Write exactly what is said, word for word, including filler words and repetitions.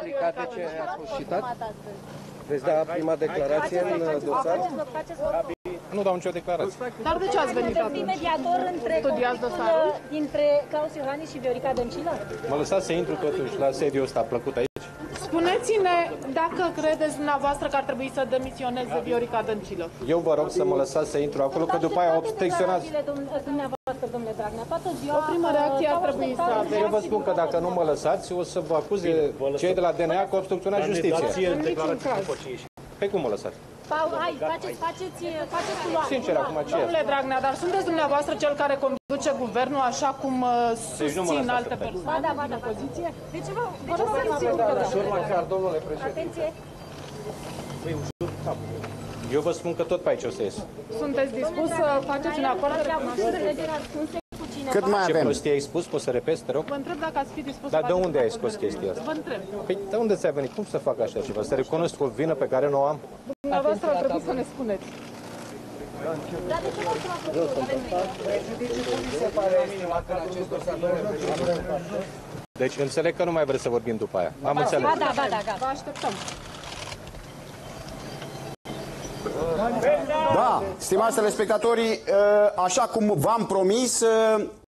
explicat de ce ați fost citat? Veți da prima declarație în dosar? Nu dau nicio declarație. Dar de ce ați venit atunci? Mediator între Studiați dosarul? dintre Claus Iohannis și Viorica Dăncilă? Mă lăsați să intru totuși la sediul ăsta plăcut aici? Spuneți-ne dacă credeți dumneavoastră că ar trebui să demisioneze Viorica Dăncilă. Eu vă rog să mă lăsați să intru acolo, că după aia obstrucționați. Dumneavoastră, domnule Dragnea, toată ziua... O primă reacție ar trebui să aveți. Eu vă spun că dacă nu mă lăsați, o să vă acuze cei de la D N A că obstrucționați justiția. În niciun caz. Pe cum mă lăsați? Paul, hai, faceți, faceți, faceți culoare. Sincer, acum ce Domnule Dragnea, dar sunteți dumneavoastră cel care conduce guvernul așa cum uh, susțin alte persoane? Ba da, ba da, poziție. De ce vă, de ce vă sunteți sigur că da? Domnule președinte. Atenție. Eu vă spun că tot pe aici o să ies. Sunteți dispus să faceți un acord de recunoaștere? Cât mai Ce avem? prostie ai spus? Poți să repezi, te rog? Vă întreb dacă ați fi dispus Dar să de faceți unde un ai acord scos de chestia asta? Vă întreb. Păi de unde ți-a venit? Cum să fac așa ceva? Să recunosc o vină pe care nu o am? Dumneavoastră ar trebui să ne spuneți. Dar de ce vă Deci înțeleg că nu mai vreți să vorbim după aia. Am înțeles. Ba da, ba da, gata. Vă așteptăm. Da, stimați telespectatorii, așa cum v-am promis,